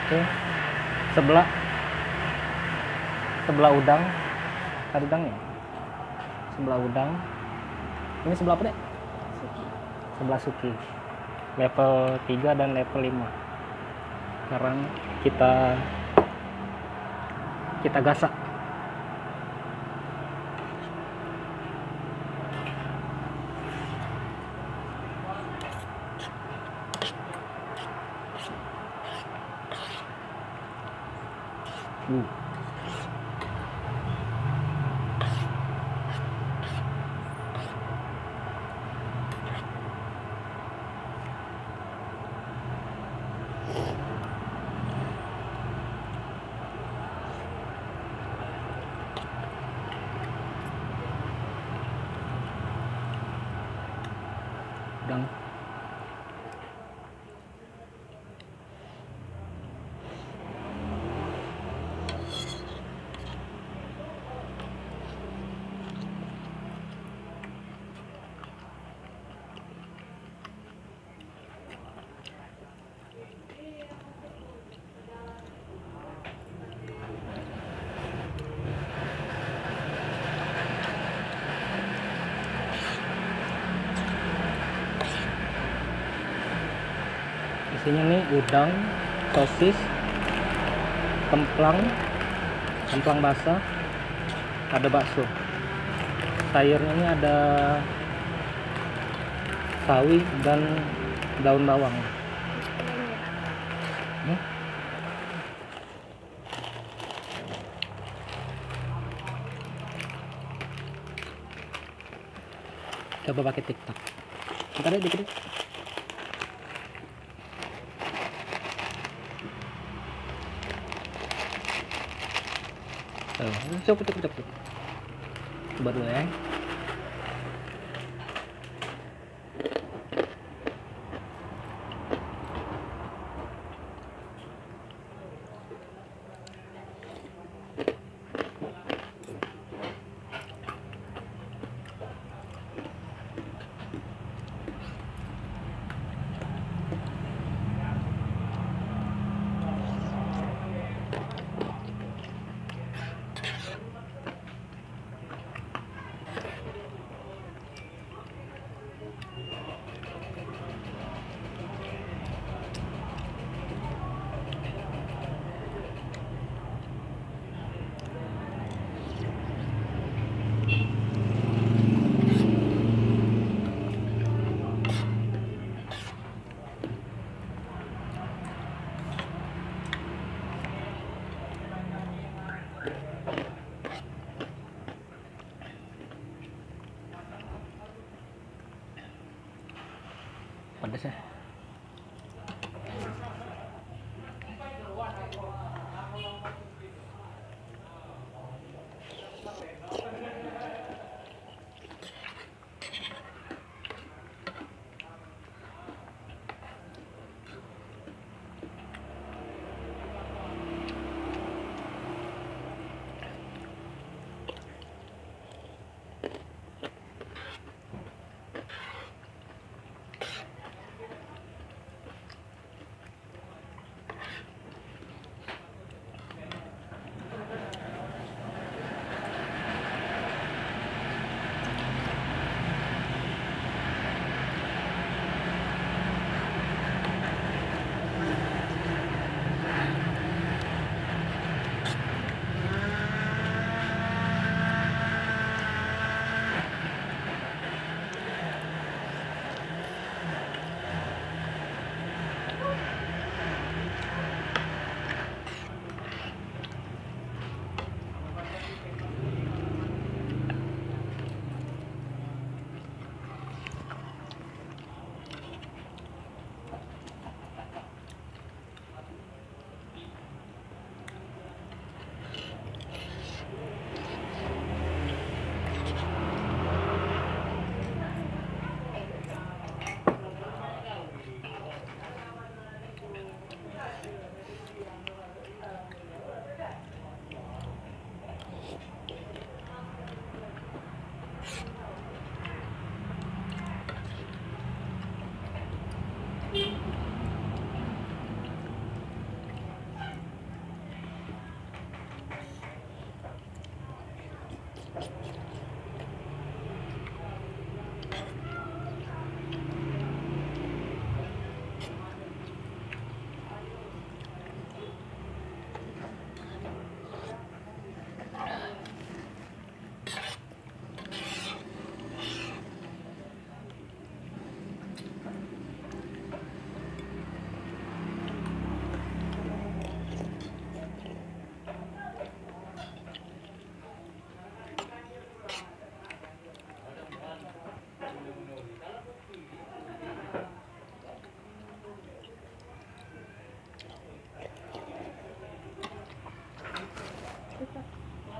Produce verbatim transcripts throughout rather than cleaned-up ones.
Oke, sebelah sebelah udang, ada udangnya. Sebelah udang. Ini sebelah apa deh? Sebelah suki. Level tiga dan level lima. Sekarang kita kita gasak. Uh. Udang. Isinya nih udang, sosis, kemplang, kemplang basah, ada bakso. Sayurnya ini ada sawi dan daun bawang. Hmm? Coba pakai TikTok. Bentar ya dikit. Oh, coba coba coba. Coba dulu ya.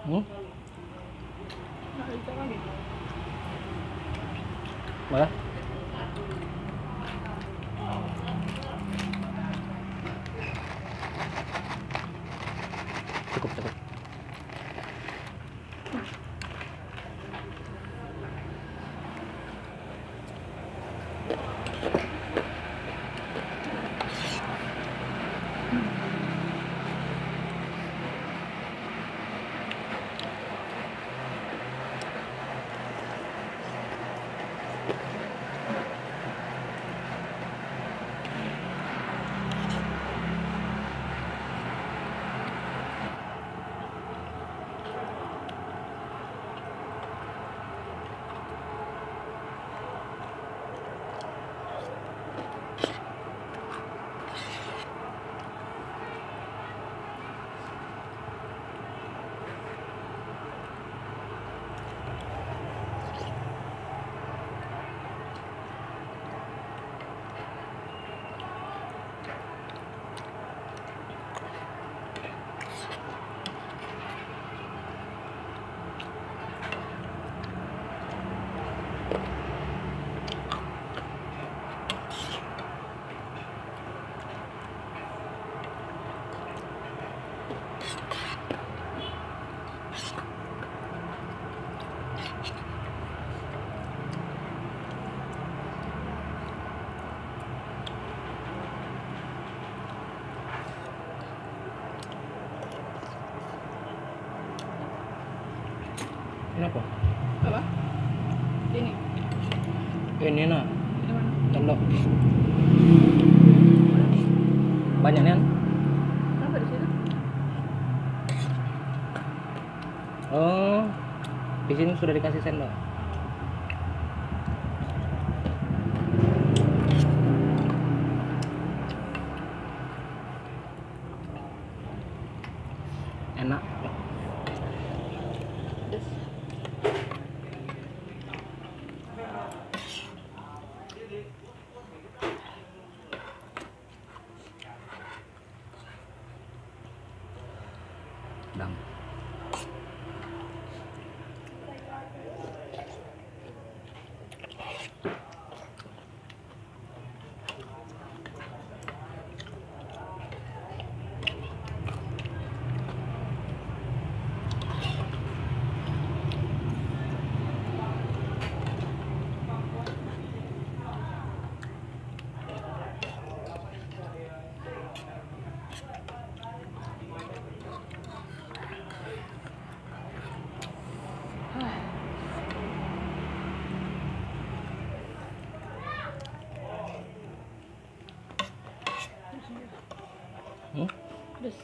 Hmm? Nggak bisa lagi. Malah? Cukup, cukup. Ini apa? Apa? Ini. Ini nah, Ini mana? tendok. Mana? Banyak nih kan? Kenapa di situ? Oh, di sini sudah dikasih sendok. Enak. Pedes. Dang. Hmm? Pedes.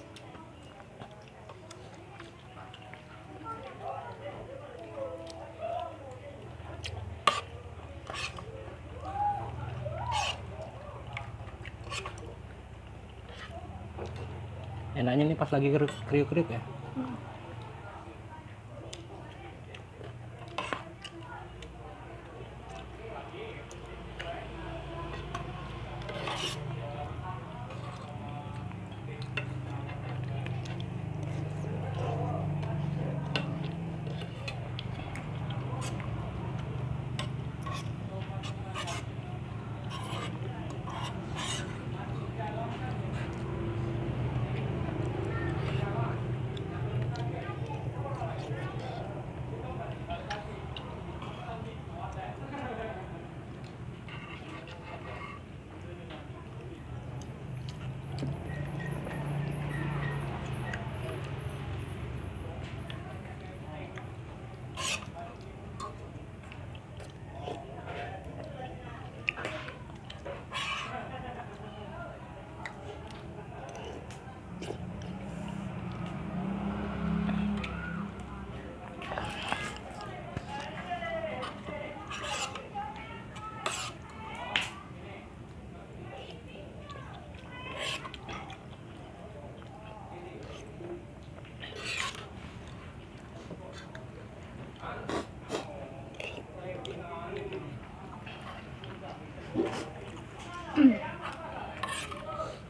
Enaknya nih pas lagi kriuk-kriuk ya. Hmm.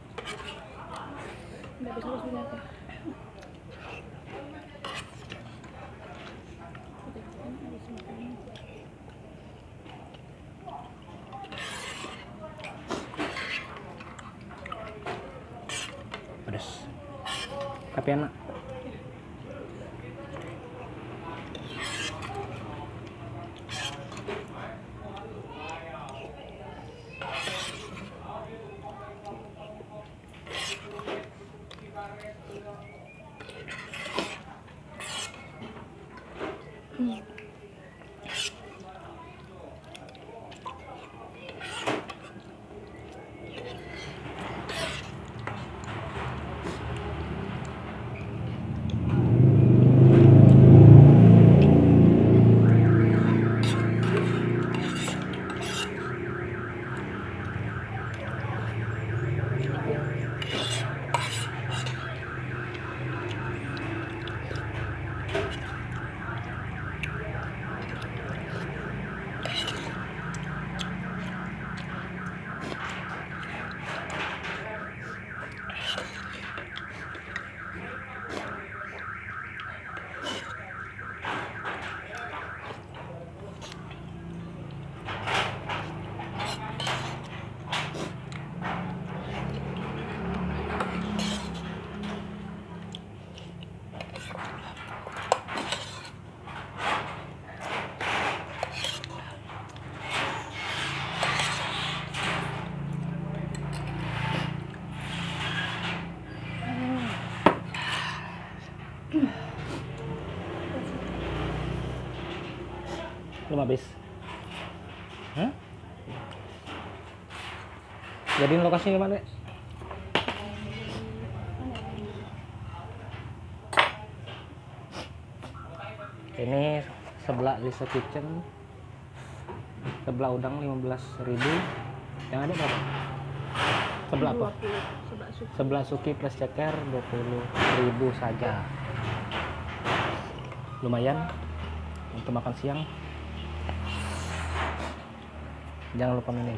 Nggak bisa harus punya apa. pedas tapi enak. Belum habis. Hah? Jadi lokasinya gimana? Dek? Ini sebelah Lisa Kitchen, sebelah udang lima belas ribu. Yang ada berapa? Sebelah apa? dua puluh. Sebelah suki. Sebelah Suki plus ceker dua puluh ribu saja. Lumayan untuk makan siang. Jangan lupa minum.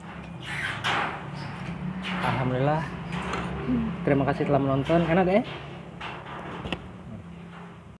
Alhamdulillah. Terima kasih telah menonton. Enak deh.